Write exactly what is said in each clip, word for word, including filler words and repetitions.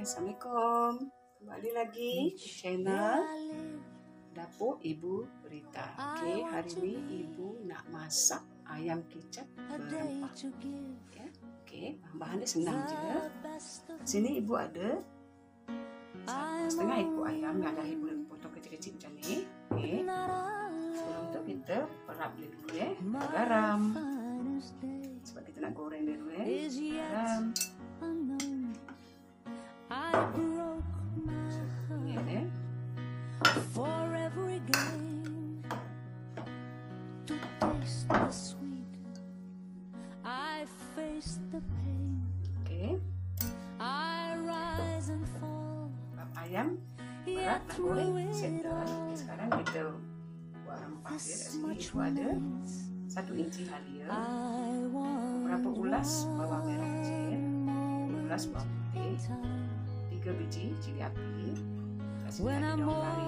Assalamualaikum. Kembali lagi di channel Dapur Ibu Rita. Okey, hari ini Ibu nak masak ayam kicap berempah. Okey, okay, bahan-bahan dia senang je. Sini Ibu ada setengah ekor ayam yang dah Ibu potong kecil-kecil macam ni. Okey. Sebelum tu kita perap dia dulu ya. Garam. Sebab kita nak goreng dia dulu ya. Garam. For every game to taste the sweet, I face the pain. Okay. I rise and fall. Ayam berat nak goreng settle. Sekarang kita buat rempah dia. Kat sini Ibu ada satu inci halia, beberapa ulas bawang merah kecil, ulas bawang putih, tiga biji cili api. Kat sini ada daun kari.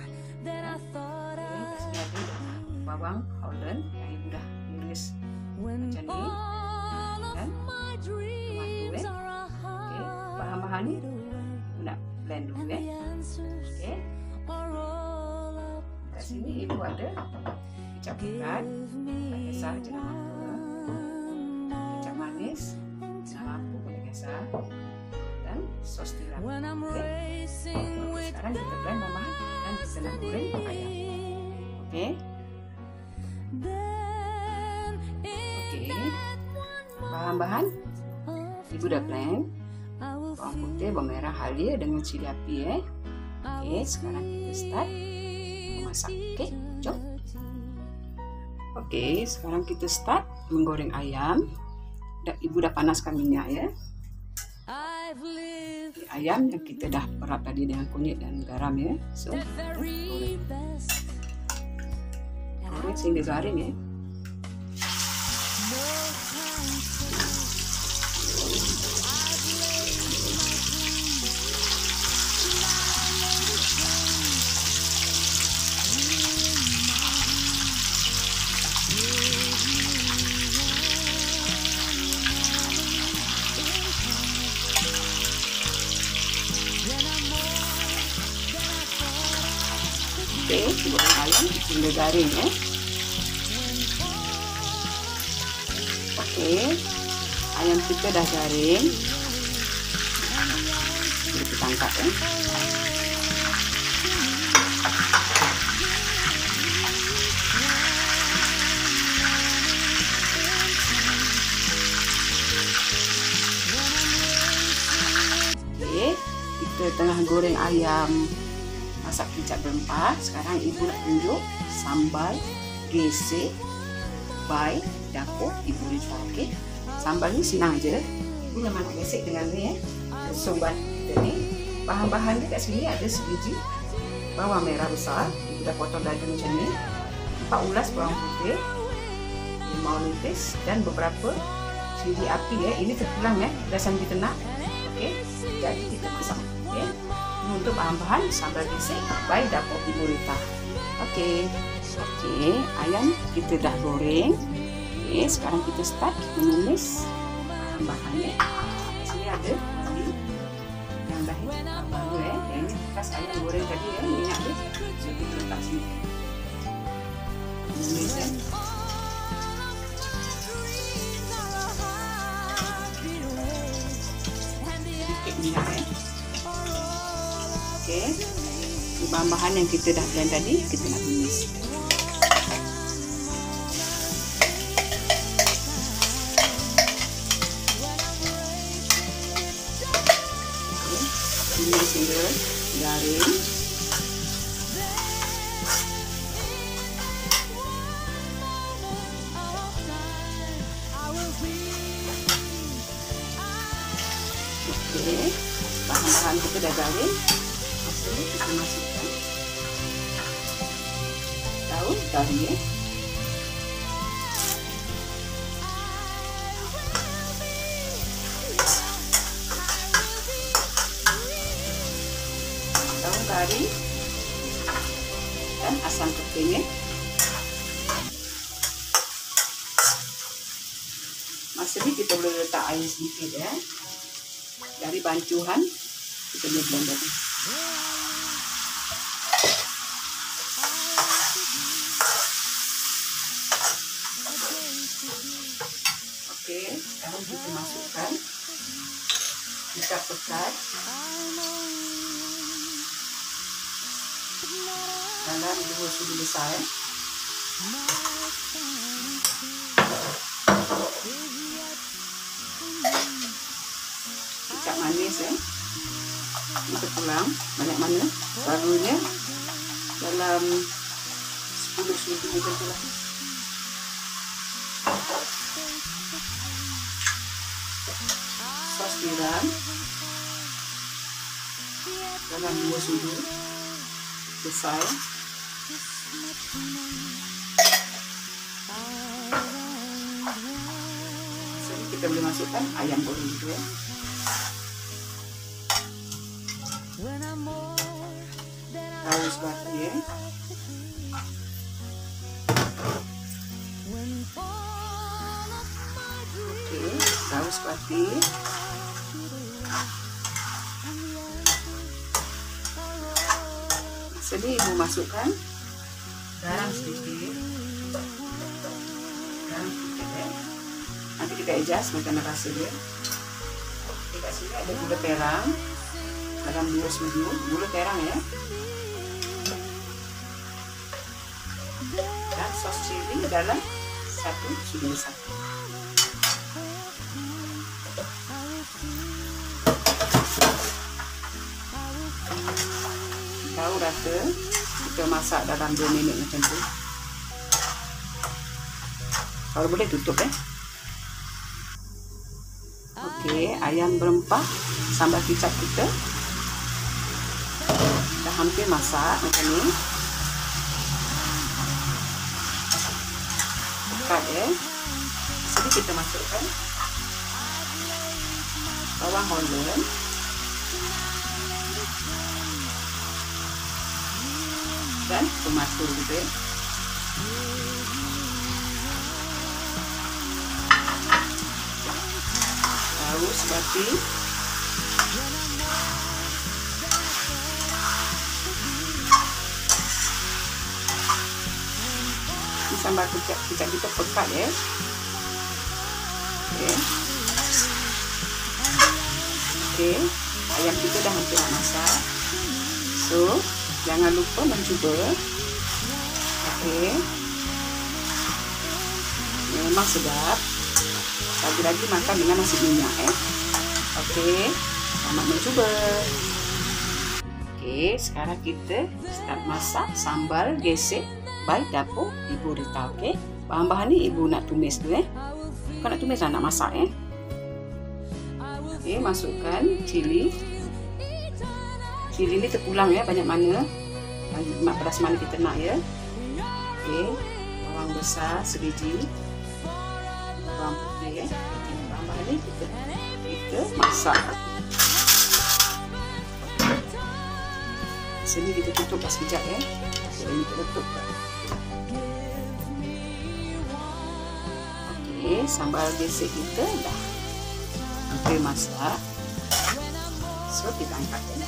Kat sini ada bawang Holland yang Ibu dah iris macam ni. Dan tomato eh. Okay. Bahan-bahan ni Ibu nak blend dulu eh. Okay. Kat sini Ibu ada kecap pekat, tak kisah jenam apa, kecap manis, jenam apa boleh kisah, dan sos tiram. Okay. Sekarang kita blend bahan-bahan dan kita nak goreng ayam. Okay. Okay. Bahan-bahan Ibu dah blend. Bawang putih, bawang merah halia dengan cili api eh. Okay, sekarang kita start memasak. Okay, jom. Okay, sekarang kita start menggoreng ayam. Ibu dah panaskan minyak ya. Okay, ayam yang kita dah perap tadi dengan kunyit dan garam ya. So, goreng. Goreng sehingga garing ya. Okay, goreng ayam hingga garing ya. Okay, ayam kita dah garing. Jadi kita angkat ya. Okay, kita tengah goreng ayam masak kicap berempah. Sekarang Ibu nak tunjuk sambal gesek by Dapur Ibu Rita. Okay. Sambal ni senang je. Ibu memang nak gesek dengan ni eh. Sumbat kita ni. Bahan-bahan dia kat sini ada sebiji bawang merah besar. Ibu dah potong dada macam ni. Empat ulas bawang putih, limau nipis dan beberapa cili api eh. Ini terpulang eh. Dah sambil tenang. Okay. Jadi kita masak. Okay. Untuk bahan-bahan sambal gesek by Dapur Ibu Rita. Okey. Okey, ayam kita dah goreng. Okey, sekarang kita start menumis bahan-bahannya. Sini ada tadi yang dah baru eh. Yang ini bekas ayam goreng tadi ya, minyak dia. So kita letak sini. Menumis eh. Sedikit minyak eh. Okay. Bahan-bahan yang kita dah blend tadi kita nak tumis. Okay. Tumis hingga garing. Okay. Bahan-bahan kita dah garing. Kita masukkan daun kari ya. Daun kari dan asam keting ya. Masa ni kita boleh letak air sedikit ya. Dari bancuhan kita punya blender ni. Okey, sekarang kita masukkan kicap pekat dalam dua sudu besar. Eh. Kicap manis eh. Kita pulang banyak mana? Selalunya dalam sepuluh sudu macam lah. Sos tiram dalam dua sudu besar. Jadi kita boleh masukkan ayam goreng itu ya. Saus bati ya. Oke, saus bati. Sini ibu masukkan garam sedikit. Garam sedikit ya. Nanti kita adjust macam rasa dia. Oke, kat sini ada gula terang dalam dua sudu, gula terang ya. Dan sos cili dalam satu sudu besar. Tahu rasa kita masak dalam dua minit macam tu. Kalau boleh tutup eh. Okey, ayam berempah sambal kicap kita dah hampir masak macam ni. Pekat eh. Jadi kita masukkan bawang holland, dan tomato gitu ya. Saus bati, ini sambal kicap kicap kita pekat ya. Oke, oke, ayam kita dah hampir masak. So jangan lupa mencuba. Oke, memang sedap. Lagi-lagi makan dengan nasi minyak eh. Oke, selamat mencuba. Oke, sekarang kita start masak sambal gesek by dapur Ibu Rita. Oke, bahan-bahan ni ibu nak tumis dulu eh. Bukan nak tumis lah, nak masak eh. Oke, masukkan cili. Cili ni terpulang ya, banyak mana, banyak pedas mana kita nak ya. Okey, bawang besar sebiji, bawang putih ya. Bahan-bahan ni kita kita masak. Sini kita tutup sekejap ya. Sini kita tutup. Okey, sambal gesek kita dah hampir masak. So kita angkat ya.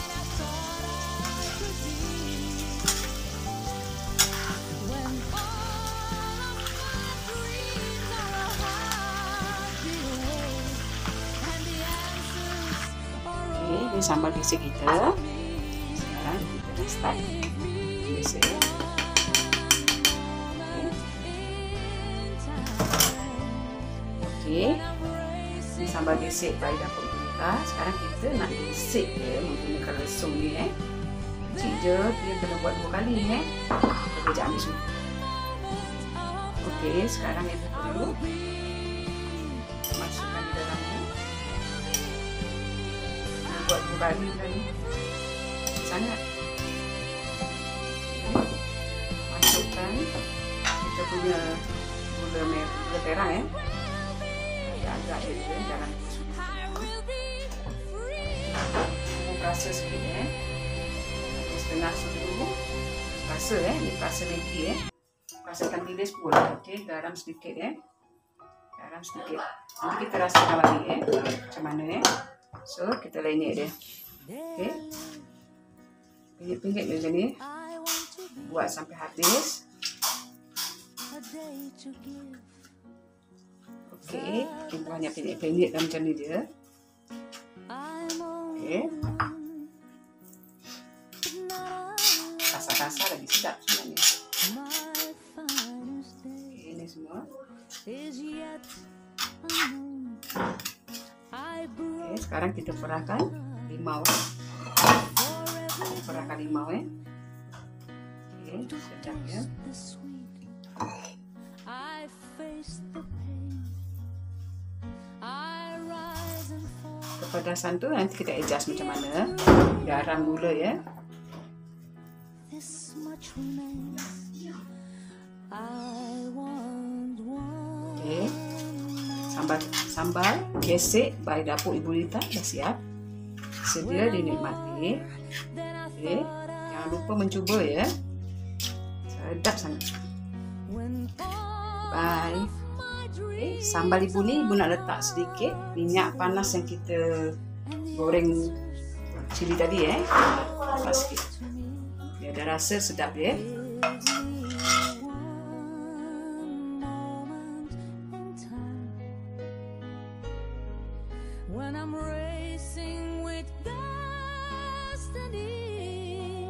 Ini sambal gesek kita. Sekarang kita dah start gesek. Okey. Ini sambal gesek by dapur kita. Sekarang kita nak gesek dia menggunakan lesung ni eh. Kecil je, dia kena buat dua kali eh. Kita jangan ambil semua. Okey, sekarang yang perlu masukkan di dalam ni. Buat dua kali tadi sangat. Masukkan kita punya gula merah, gula terang ya. Agak-agak dia jangan rasa sikit eh. Setengah sudu rasa eh, ni rasa lagi eh. Rasakan bilis pun. Okey, garam sedikit eh. Garam sedikit. Nanti kita rasakan lagi eh macam mana eh. So, kita lenyek dia. Okey. Pinggit-pinggit macam ni. I want to be Buat sampai habis. a day to give. Okey. Kita buatnya pinggit-pinggit macam ni je. I'm on Okey. not Kasar-kasar lagi sedap sebenarnya. my finest day Okey, ini semua. is yet unknown. I broke Okey, sekarang kita perahkan limau. for every Perahkan limau eh. Okey, sedap ya. the sweet. I face the pain. I rise and fall. Kepedasan tu nanti kita adjust macam mana. Garam, gula ya. This much remains. I want one. Okey. Sambal sambal gesek by dapur Ibu Rita dah siap. Sedia dinikmati. Then I Okey. Jangan lupa mencuba ya. Sedap sangat. when all Bye. my Okay, dreams sambal ibu ni ibu nak letak sedikit minyak panas yang kita goreng cili tadi eh. Letak sikit. to me Dia ada rasa sedap dia. gives me one moment in time when I'm racing with destiny.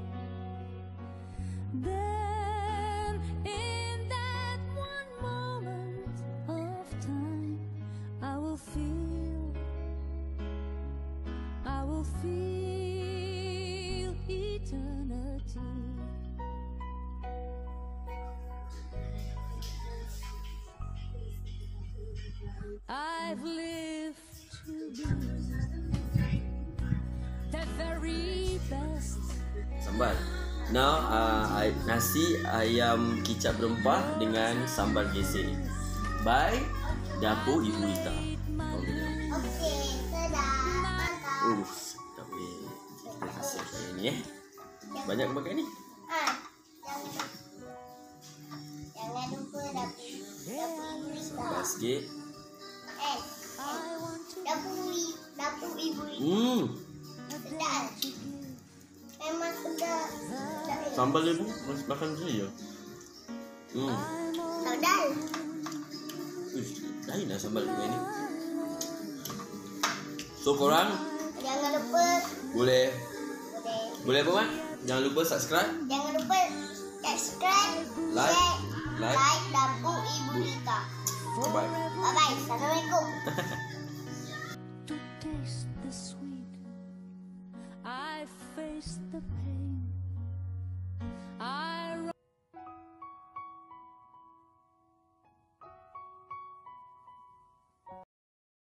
Then in that one moment of time I will feel I will feel eternity. I've lived to be the very best. Sambal. Now uh, I- nasi ayam kicap berempah dengan sambal gesek by dapur Ibu Rita. Okey, sedap. Mantap. Uh, sedap weh. Kita kasih saya ni eh. Banyak ke makan ni? Ah, jangan jangan lupa dapur dapur ibu Rita. Sambal sikit. Eh, I want to dapur i- dapur ibu Rita. Hmm. Sedap. Memang sedap. Sedap. Sambal dia tu masih makan sendiri je. Hmm. Sedap. Uish, lain lah sambal dia ni. So korang Jangan lupa boleh boleh. boleh apa Mat? Jangan lupa subscribe, Jangan lupa subscribe, like, share, like. like dapur ibu Rita. Bye bye. Bye bye. Assalamualaikum. to taste the sweet. I face the pain.